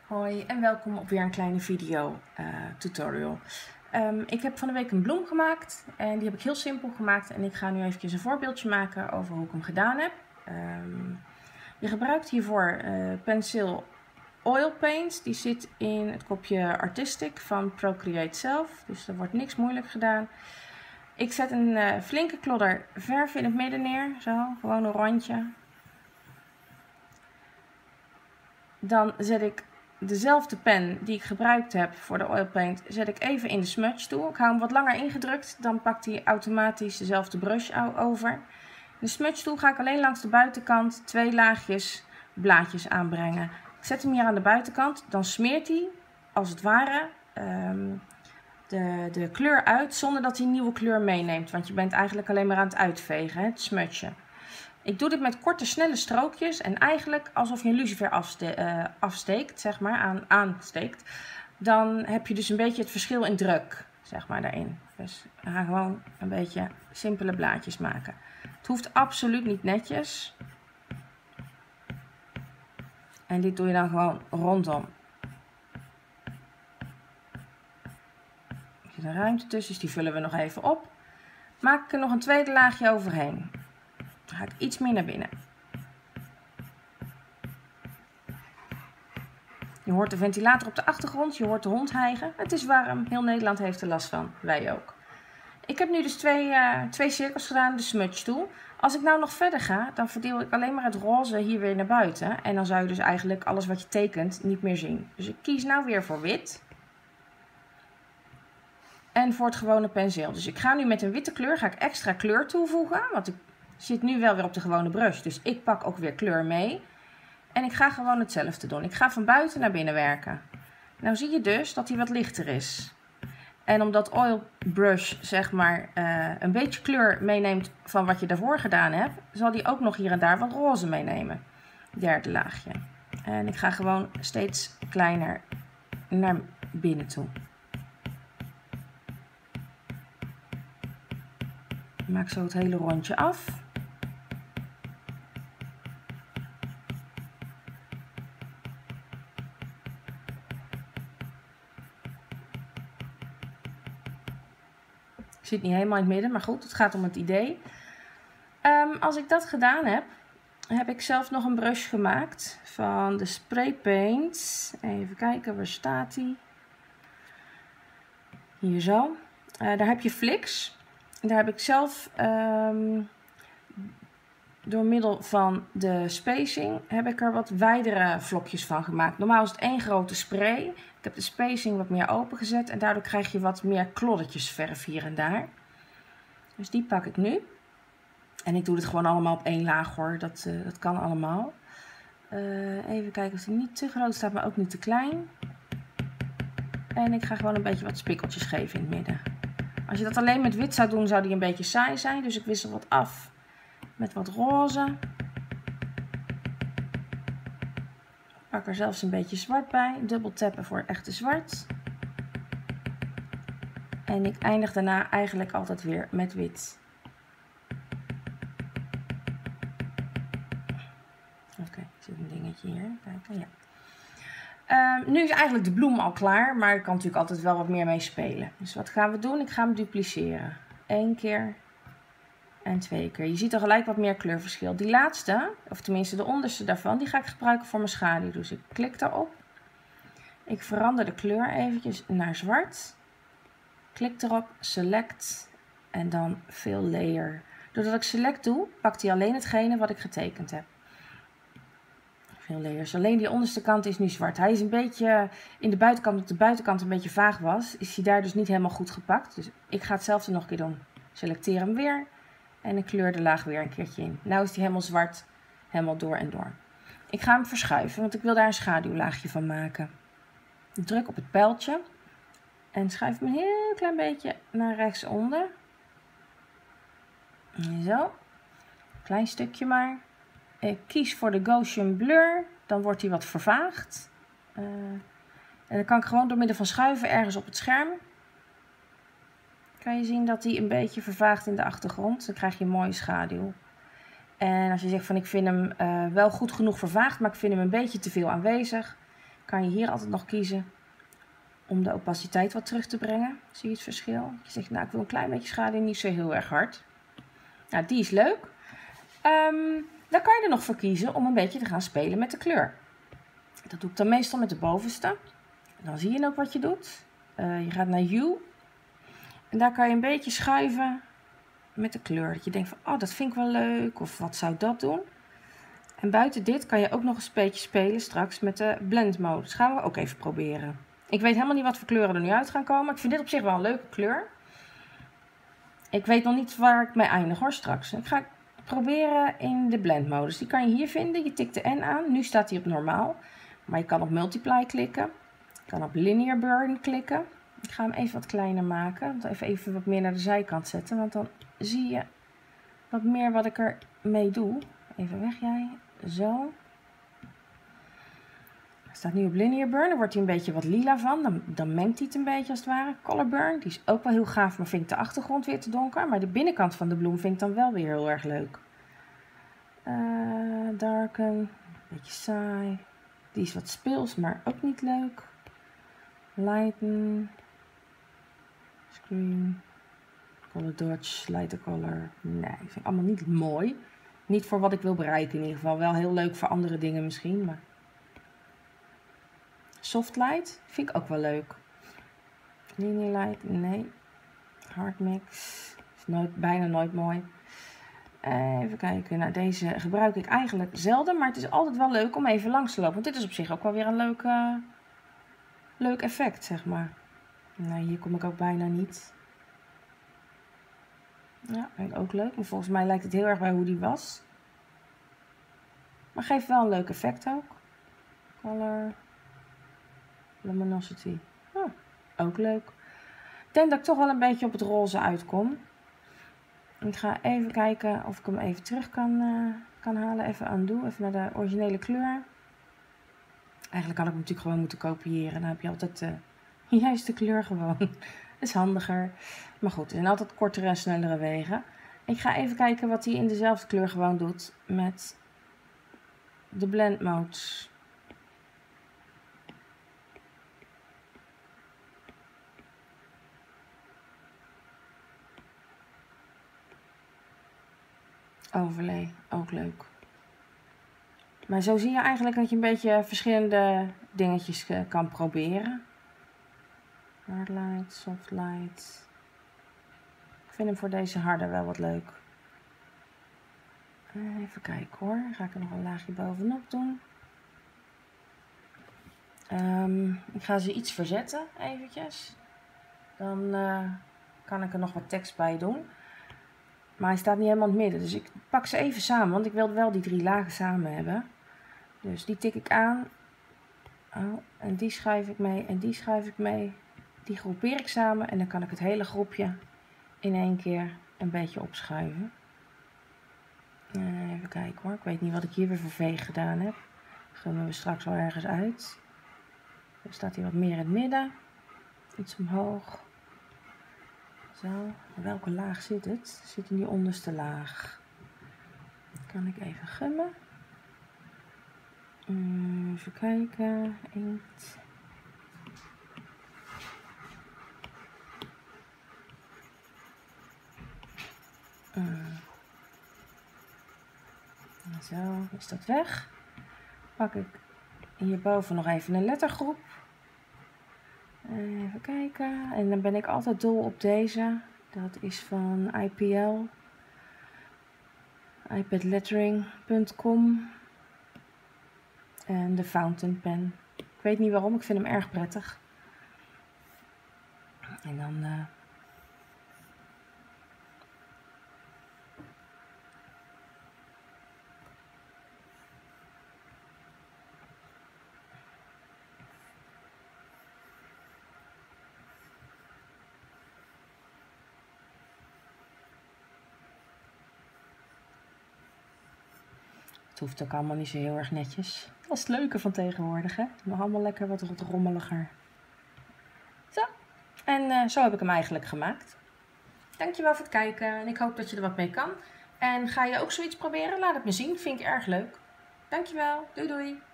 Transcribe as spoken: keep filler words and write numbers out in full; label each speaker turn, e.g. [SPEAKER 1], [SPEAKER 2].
[SPEAKER 1] Hoi en welkom op weer een kleine video uh, tutorial. Um, ik heb van de week een bloem gemaakt en die heb ik heel simpel gemaakt en ik ga nu eventjes een voorbeeldje maken over hoe ik hem gedaan heb. Um, je gebruikt hiervoor uh, Pensil Oil Paint, die zit in het kopje Artistic van Procreate zelf, dus er wordt niks moeilijk gedaan. Ik zet een uh, flinke klodder verf in het midden neer, zo, gewoon een rondje. Dan zet ik dezelfde pen die ik gebruikt heb voor de oil paint, zet ik even in de smudge tool. Ik hou hem wat langer ingedrukt, dan pakt hij automatisch dezelfde brush over. De smudge tool ga ik alleen langs de buitenkant twee laagjes blaadjes aanbrengen. Ik zet hem hier aan de buitenkant, dan smeert hij als het ware um, de, de kleur uit zonder dat hij nieuwe kleur meeneemt. Want je bent eigenlijk alleen maar aan het uitvegen, hè, het smudgen. Ik doe dit met korte, snelle strookjes en eigenlijk alsof je een lucifer afste uh, afsteekt, zeg maar, aan, aansteekt. Dan heb je dus een beetje het verschil in druk, zeg maar, daarin. Dus we gaan gewoon een beetje simpele blaadjes maken. Het hoeft absoluut niet netjes. En dit doe je dan gewoon rondom. Er zit een ruimte tussen, dus die vullen we nog even op. Maak ik er nog een tweede laagje overheen. Dan ga ik iets meer naar binnen. Je hoort de ventilator op de achtergrond, je hoort de hond hijgen. Het is warm, heel Nederland heeft er last van, wij ook. Ik heb nu dus twee, uh, twee cirkels gedaan, de smudge tool. Als ik nou nog verder ga, dan verdeel ik alleen maar het roze hier weer naar buiten. En dan zou je dus eigenlijk alles wat je tekent niet meer zien. Dus ik kies nou weer voor wit. En voor het gewone penseel. Dus ik ga nu met een witte kleur, ga ik extra kleur toevoegen, want ik zit nu wel weer op de gewone brush, dus ik pak ook weer kleur mee. En ik ga gewoon hetzelfde doen. Ik ga van buiten naar binnen werken. Nou zie je dus dat hij wat lichter is. En omdat oil brush zeg maar uh, een beetje kleur meeneemt van wat je daarvoor gedaan hebt, zal hij ook nog hier en daar wat roze meenemen. Derde laagje. En ik ga gewoon steeds kleiner naar binnen toe. Ik maak zo het hele rondje af. Ik zit niet helemaal in het midden, maar goed, het gaat om het idee. Um, als ik dat gedaan heb, heb ik zelf nog een brush gemaakt van de spray paint. Even kijken, waar staat die? Hier zo. Uh, daar heb je Flix. Daar heb ik zelf um, door middel van de spacing heb ik er wat wijdere vlokjes van gemaakt. Normaal is het één grote spray. Ik heb de spacing wat meer opengezet en daardoor krijg je wat meer kloddertjes verf hier en daar. Dus die pak ik nu. En ik doe het gewoon allemaal op één laag hoor. Dat, uh, dat kan allemaal. Uh, even kijken of die niet te groot staat, maar ook niet te klein. En ik ga gewoon een beetje wat spikkeltjes geven in het midden. Als je dat alleen met wit zou doen, zou die een beetje saai zijn. Dus ik wissel wat af met wat roze. Ik pak er zelfs een beetje zwart bij. Dubbel tappen voor echte zwart. En ik eindig daarna eigenlijk altijd weer met wit. Oké, okay, er zit een dingetje hier. Kijken, ja. Uh, nu is eigenlijk de bloem al klaar, maar ik kan natuurlijk altijd wel wat meer mee spelen. Dus wat gaan we doen? Ik ga hem dupliceren. Eén keer en twee keer. Je ziet er gelijk wat meer kleurverschil. Die laatste, of tenminste de onderste daarvan, die ga ik gebruiken voor mijn schaduw. Dus ik klik daarop. Ik verander de kleur eventjes naar zwart. Klik erop, select en dan fill layer. Doordat ik select doe, pakt hij alleen hetgene wat ik getekend heb. Veel layers. Alleen die onderste kant is nu zwart. Hij is een beetje in de buitenkant, op de buitenkant een beetje vaag was, is hij daar dus niet helemaal goed gepakt. Dus ik ga hetzelfde nog een keer doen. Selecteer hem weer en ik kleur de laag weer een keertje in. Nou is hij helemaal zwart, helemaal door en door. Ik ga hem verschuiven, want ik wil daar een schaduwlaagje van maken. Ik druk op het pijltje en schuif hem een heel klein beetje naar rechtsonder. Zo, klein stukje maar. Ik kies voor de Gaussian blur, dan wordt hij wat vervaagd. Uh, en dan kan ik gewoon door middel van schuiven ergens op het scherm. Kan je zien dat hij een beetje vervaagt in de achtergrond. Dan krijg je een mooie schaduw. En als je zegt van ik vind hem uh, wel goed genoeg vervaagd, maar ik vind hem een beetje te veel aanwezig. kan je hier altijd nog kiezen om de opaciteit wat terug te brengen. Zie je het verschil? Je zegt, nou ik wil een klein beetje schaduw, niet zo heel erg hard. Nou, die is leuk. Um, dan kan je er nog voor kiezen om een beetje te gaan spelen met de kleur. Dat doe ik dan meestal met de bovenste. Dan zie je ook wat je doet. Uh, je gaat naar Hue. En daar kan je een beetje schuiven met de kleur. Dat je denkt van, oh dat vind ik wel leuk. Of wat zou dat doen? En buiten dit kan je ook nog eens een beetje spelen straks met de blend mode. Dus gaan we ook even proberen. Ik weet helemaal niet wat voor kleuren er nu uit gaan komen. Ik vind dit op zich wel een leuke kleur. Ik weet nog niet waar ik mee eindig hoor straks. Ik ga proberen in de blend modus. Die kan je hier vinden. Je tikt de N aan. Nu staat hij op normaal. Maar je kan op multiply klikken. Je kan op linear burn klikken. Ik ga hem even wat kleiner maken. Even, even wat meer naar de zijkant zetten. Want dan zie je wat meer wat ik er mee doe. Even weg jij. Zo. Hij staat nu op linear burn. Dan wordt hij een beetje wat lila van. Dan, dan mengt hij het een beetje als het ware. Color burn. Die is ook wel heel gaaf. Maar vind ik de achtergrond weer te donker. Maar de binnenkant van de bloem vind ik dan wel weer heel erg leuk. Uh, darken. Een beetje saai. Die is wat speels. Maar ook niet leuk. Lighten. Screen. Color dodge. Lighter color. Nee, vind ik allemaal niet mooi. Niet voor wat ik wil bereiken in ieder geval. Wel heel leuk voor andere dingen misschien. Maar soft light vind ik ook wel leuk. Linear light, nee. Hard mix is nooit, bijna nooit mooi. Even kijken. Nou, deze gebruik ik eigenlijk zelden. Maar het is altijd wel leuk om even langs te lopen. Want dit is op zich ook wel weer een leuk, uh, leuk effect, zeg maar. Nou, hier kom ik ook bijna niet. Ja, vind ik ook leuk. Maar volgens mij lijkt het heel erg bij hoe die was. Maar geeft wel een leuk effect ook. Color. Luminosity. Oh, ook leuk. Ik denk dat ik toch wel een beetje op het roze uitkom. Ik ga even kijken of ik hem even terug kan, uh, kan halen. Even undo. Even naar de originele kleur. Eigenlijk had ik hem natuurlijk gewoon moeten kopiëren. Dan heb je altijd de juiste kleur gewoon. Dat is handiger. Maar goed, er zijn altijd kortere en snellere wegen. Ik ga even kijken wat hij in dezelfde kleur gewoon doet met de blend modes. Overlay, ook leuk. Maar zo zie je eigenlijk dat je een beetje verschillende dingetjes kan proberen. Hard light, soft light. Ik vind hem voor deze harde wel wat leuk. Even kijken hoor. Ga ik er nog een laagje bovenop doen. Um, ik ga ze iets verzetten eventjes. Dan uh, kan ik er nog wat tekst bij doen. Maar hij staat niet helemaal in het midden. Dus ik pak ze even samen. Want ik wil wel die drie lagen samen hebben. Dus die tik ik aan. Oh, en die schuif ik mee. En die schuif ik mee. Die groepeer ik samen. En dan kan ik het hele groepje in één keer een beetje opschuiven. Even kijken hoor. Ik weet niet wat ik hier weer voor veeg gedaan heb. Dat gaan we straks wel ergens uit. Dan staat hij wat meer in het midden. Iets omhoog. Zo. Welke laag zit het? Zit in die onderste laag. Kan ik even gummen. Even kijken. Inkt. Zo, is dat weg. Pak ik hierboven nog even een lettergroep. Even kijken. En dan ben ik altijd dol op deze. Dat is van I P L. i pad lettering punt com. En de fountain pen. Ik weet niet waarom, ik vind hem erg prettig. En dan... Uh, Het hoeft ook allemaal niet zo heel erg netjes. Dat is het leuke van tegenwoordig, hè? Nog allemaal lekker wat rommeliger. Zo. En uh, zo heb ik hem eigenlijk gemaakt. Dankjewel voor het kijken. En ik hoop dat je er wat mee kan. En ga je ook zoiets proberen? Laat het me zien. Vind ik erg leuk. Dankjewel. Doei doei.